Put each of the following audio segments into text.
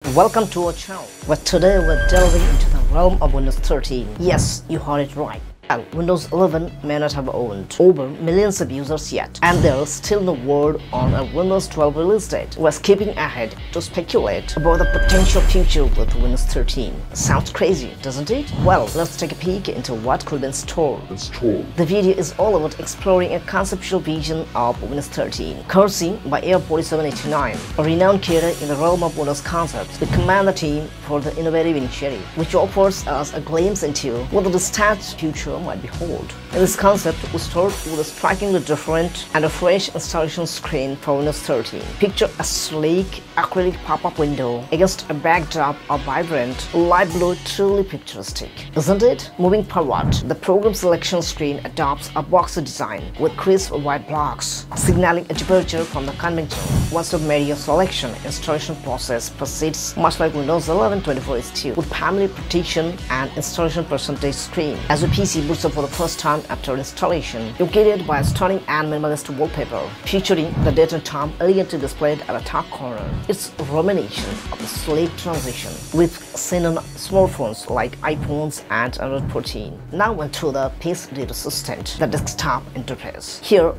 Welcome to our channel, where today we're delving into the realm of Windows 13. Yes, you heard it right. Well, Windows 11 may not have owned over millions of users yet, and there's still no word on a Windows 12 release date. We're skipping ahead to speculate about the potential future with Windows 13. Sounds crazy, doesn't it? Well, let's take a peek into what could be in store. The video is all about exploring a conceptual vision of Windows 13, courtesy by Air4789, a renowned creator in the realm of Windows concepts. We commend the team for the innovative initiative, which offers us a glimpse into what the distant future might behold. In this concept, we start with a strikingly different and a fresh installation screen for Windows 13. Picture a sleek acrylic pop-up window against a backdrop of vibrant light blue, truly picturesque, isn't it? Moving forward, the program selection screen adopts a boxy design with crisp white blocks, signaling a departure from the conventional one-stop media selection. Installation process proceeds much like Windows 11 24/2 with family partition and installation percentage screen. As your PC boots up for the first time after installation, you're greeted by a stunning and minimalist wallpaper featuring the date and time elegantly displayed at the top corner. It's a reminiscent of the sleek transition we've seen on smartphones like iPhones and Android 14. Now onto the PC assistant, the desktop interface. Here,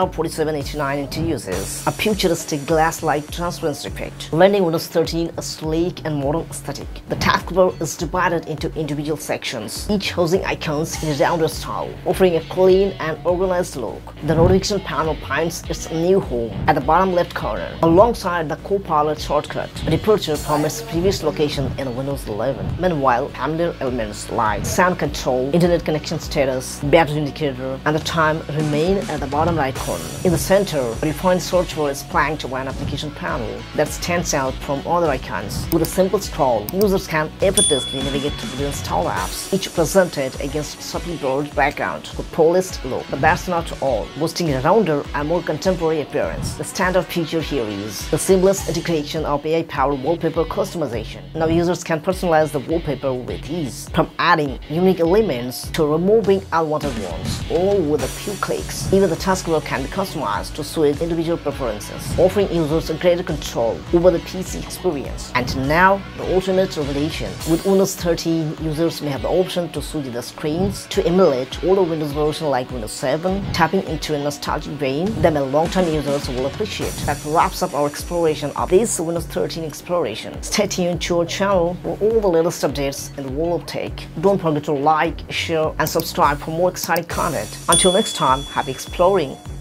AR4789 introduces a futuristic glass-like transparency effect, lending Windows 13 a sleek and modern aesthetic. The taskbar is divided into individual sections, each housing icons in a rounded style, offering a clean and organized look. The notification panel finds its new home at the bottom left corner, alongside the Copilot shortcut, a departure from its previous location in Windows 11. Meanwhile, familiar elements like sound control, internet connection status, battery indicator, and the time remain at the bottom right corner. In the center, a refined search bar is flanked by an application panel that stands out from other icons. With a simple scroll, users can effortlessly navigate through the installed apps, each presented against subtly blurred background with polished look. But that's not all, boasting a rounder and more contemporary appearance. The standout feature here is the seamless integration of AI-powered wallpaper customization. Now users can personalize the wallpaper with ease, from adding unique elements to removing unwanted ones, all with a few clicks. Even the taskbar can be customized to suit individual preferences, offering users a greater control over the PC experience. And now, the ultimate revelation. With Windows 13, users may have the option to switch the screens to emulate older Windows versions like Windows 7, tapping into a nostalgic vein that my long-time users will appreciate. That wraps up our exploration of this Windows 13 exploration. Stay tuned to our channel for all the latest updates in the world of tech. Don't forget to like, share, and subscribe for more exciting content. Until next time, happy exploring!